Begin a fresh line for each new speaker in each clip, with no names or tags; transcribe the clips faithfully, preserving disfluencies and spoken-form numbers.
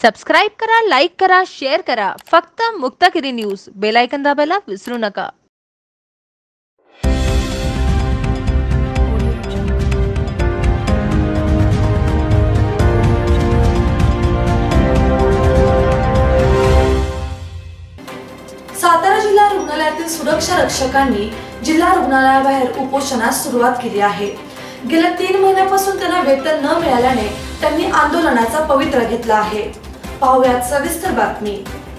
Subscribe करा, like करा, share करा. फक्त मुक्तागिरी न्यूज. बेल आयकॉन दाबायला विसरू नका.
सातारा जिल्हा रुग्णालयातील सुरक्षा रक्षकांनी जिल्हा रुग्णालयाबाहेर उपोषणास सुरुवात केली आहे. गेल्या तीन महिन्यापासून त्यांना वेतन न मिळाल्याने त्यांनी आंदोलनाचा पवित्रा घेतला आहे. पाहुयात सविस्तर बातमी.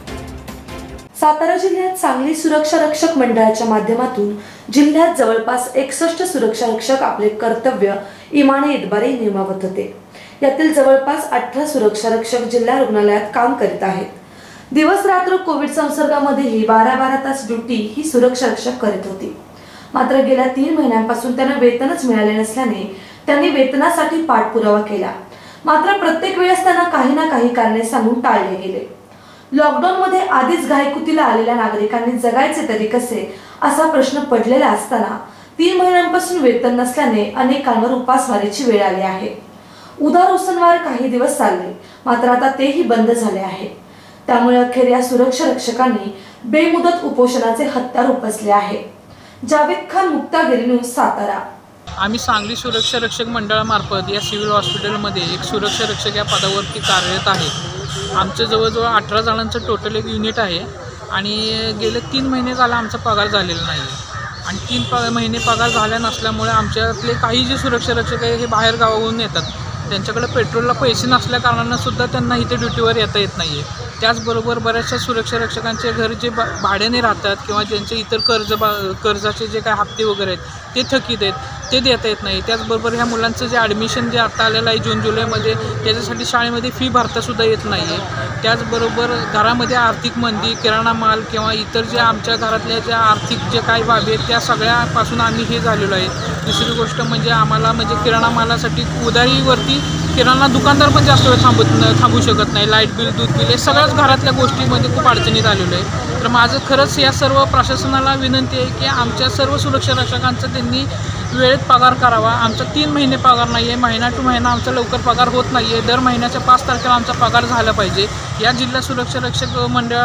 सातारा जिल्ह्यात सांगली सुरक्षा रक्षक मंडळाच्या माध्यमातून जिल्ह्यात जवळपास एकसष्ट सुरक्षा रक्षक आपले कर्तव्य इमाने इतबारे निभावत होते. यातील जवळपास अठरा सुरक्षा रक्षक जिल्हा रुग्णालयात काम करीत आहेत. दिवस रात्र कोविड संसर्गामध्येही बारा बारा तास ड्युटी ही सुरक्षा रक्षक करीत होती. मात्र गेल्या तीन महिन्यांपासून त्यांना वेतनच मिळाले नसल्याने त्यांनी वेतनासाठी पाठपुरावा केला. मात्र प्रत्येक वेळेस त्यांना काही ना काही कारणे सांगून टाळले गेले. लॉकडाऊन मध्ये आधीच घाईकुतीला आलेल्या नागरिकांनी जगायचे तरी कसे असा प्रश्न पडलेला असताना तीन महिन्यांपासून वेतन नसल्याने अनेकांवर उपासमारीची वेळ आली आहे. उधार उसनवार काही दिवस चालले, मात्र आता तेही बंद झाले आहे. त्यामुळे अखेर या सुरक्षा रक्षकांनी बेमुदत उपोषणाचे हत्यार उपसले आहे. जावेद खान, मुक्तागिरी न्यूज, सातारा.
आम्ही सांगली सुरक्षा रक्षक मंडळामार्फत या सिव्हिल हॉस्पिटलमध्ये एक सुरक्षा रक्षक या पदावरती कार्यरत आहे. आमचं जवळजवळ अठरा जणांचं टोटल एक युनिट आहे आणि गेले तीन महिने झाला आमचा पगार झालेला नाही आणि तीन प महिने पगार झाल्या नसल्यामुळे आमच्यातले काही जे सुरक्षा रक्षक आहे हे बाहेर गावाहून येतात. त्यांच्याकडे पेट्रोलला पैसे नसल्या कारणानं सुद्धा त्यांना इथे ड्युटीवर येता येत नाही आहे. त्याचबरोबर बऱ्याचशा सुरक्षा रक्षकांचे घर जे बा भाड्याने राहतात किंवा ज्यांचे इतर कर्ज बा कर्जाचे जे काय हप्ते वगैरे आहेत ते थकीत आहेत, ते देता येत नाही. त्याचबरोबर ह्या मुलांचं जे ॲडमिशन जे आत्ता आलेलं आहे जून जुलैमध्ये, त्याच्यासाठी शाळेमध्ये फी भरतासुद्धा येत नाही आहे. त्याचबरोबर घरामध्ये आर्थिक मंदी, किराणा माल किंवा इतर जे आमच्या घरातल्या ज्या आर्थिक जे काही बाबी आहेत त्या सगळ्यापासून आम्ही हे झालेलो आहे. दुसरी गोष्ट म्हणजे आम्हाला म्हणजे किराणा मालासाठी उधारीवरती किराणा दुकानदार पण जास्त वेळ थांबत थांबू शकत नाही. लाईट बिल, दूध बिल हे सगळ्याच घरातल्या गोष्टीमध्ये खूप अडचणीत आलेलो आहे. तर माझं खरंच या सर्व प्रशासनाला विनंती आहे की आमच्या सर्व सुरक्षा रक्षकांचा त्यांनी वेळेत पगार करावा. आमचा तीन महिने पगार नाही आहे, महिना टू महिना आमचा लवकर पगार होत नाही आहे. दर महिन्याच्या पाच तारखेला आमचा पगार झाला पाहिजे. या जिल्हा सुरक्षा रक्षक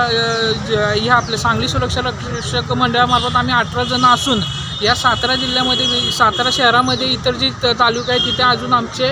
मंडळ ह्या आपल्या सांगली सुरक्षा रक्षक मंडळामार्फत आम्ही अठरा जण असून या सातारा जिल्ह्यामध्ये, सातारा शहरामध्ये इतर जे तालुका आहे तिथे अजून आमचे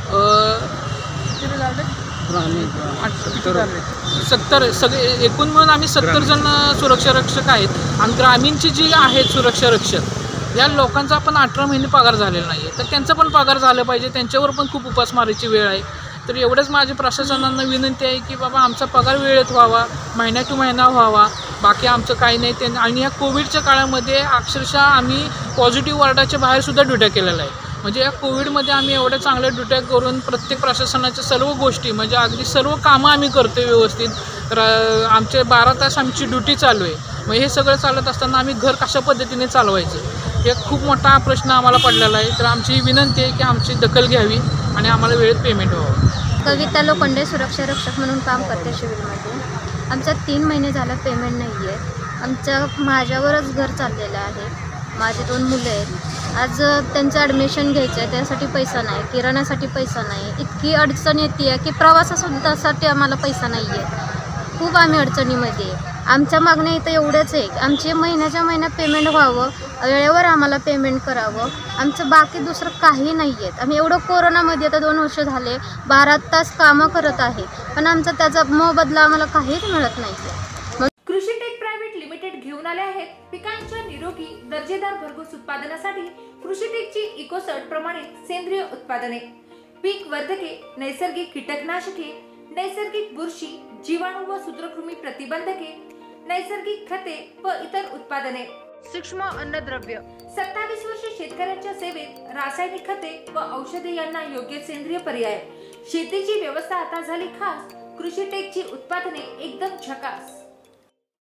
सत्तर सगळे एकूण मिळून आम्ही सत्तर जण सुरक्षा रक्षक आहेत. आणि ग्रामीणची जी आहेत सुरक्षा रक्षक या लोकांचा पण अठरा महिने पगार झालेला नाही आहे. तर त्यांचा पण पगार झालं पाहिजे. त्यांच्यावर पण खूप उपासमारीची वेळ आहे. तर एवढंच माझी प्रशासनांना विनंती आहे की बाबा आमचा पगार वेळेत व्हावा, महिना टू महिना व्हावा. बाकी आमचं काही नाही. ते आणि या कोविडच्या काळामध्ये अक्षरशः आम्ही पॉझिटिव्ह वॉर्डाच्या बाहेरसुद्धा ड्युट्या केलेल्या आहे. म्हणजे या कोविडमध्ये आम्ही एवढ्या चांगल्या ड्युट्या करून प्रत्येक प्रशासनाच्या सर्व गोष्टी म्हणजे अगदी सर्व कामं आम्ही करतो व्यवस्थित. तर आमचे बारा तास आमची ड्युटी चालू आहे. मग हे सगळं चालत असताना आम्ही घर कशा पद्धतीने चालवायचं हे खूप मोठा प्रश्न आम्हाला पडलेला आहे. तर आमची विनंती आहे की आमची दखल घ्यावी आणि आम्हाला वेळेत पेमेंट व्हावं.
कविता लोखंडे सुरक्षा रक्षक म्हणून काम करते सिव्हिलमध्ये. आमचा तीन महिने झाला पेमेंट नाही आहे. आमच्या माझ्यावरच घर चाललेलं आहे. माझे दोन मुलं आहेत. आज त्यांचं ॲडमिशन घ्यायचं आहे, त्यासाठी पैसा नाही, किराण्यासाठी पैसा नाही. इतकी अडचण येते आहे की प्रवासासुद्धासाठी आम्हाला पैसा नाही आहे. खूप आम्ही अडचणीमध्ये आहे. आमच्या मागण्या इथं एवढंच आहे की आमचे महिन्याच्या महिन्यात पेमेंट व्हावं, वेळेवर आम्हाला पेमेंट करावं. आमचं बाकी दुसरं काही नाही आहेत. आम्ही एवढं कोरोनामध्ये आता दोन वर्ष झाले बारा तास कामं करत आहे, पण आमचा त्याचा मोबदला आम्हाला काहीच मिळत नाही आहे.
कृषी टेक प्रायव्हेट लिमिटेड घेऊन आले आहेत पिकांच्या निरोगी दर्जेदार भरघोस उत्पादनासाठी कृषी टेकची इकोसर्ट प्रमाणित सेंद्रिय उत्पादने, पीक वर्धके, नैसर्गिक कीटकनाशके, नैसर्गिक बुरशी, जीवाणू व सूत्रकृमी प्रतिबंधके, नैसर्गिक खते व इतर उत्पादने, सूक्ष्म अन्नद्रव्य. सत्तावीस वर्ष शेतकऱ्यांच्या सेवेत रासायनिक खते व औषधे यांना योग्य सेंद्रिय पर्याय. शेतीची व्यवस्था आता झाली खास. कृषी टेकची उत्पादने एकदम झकास.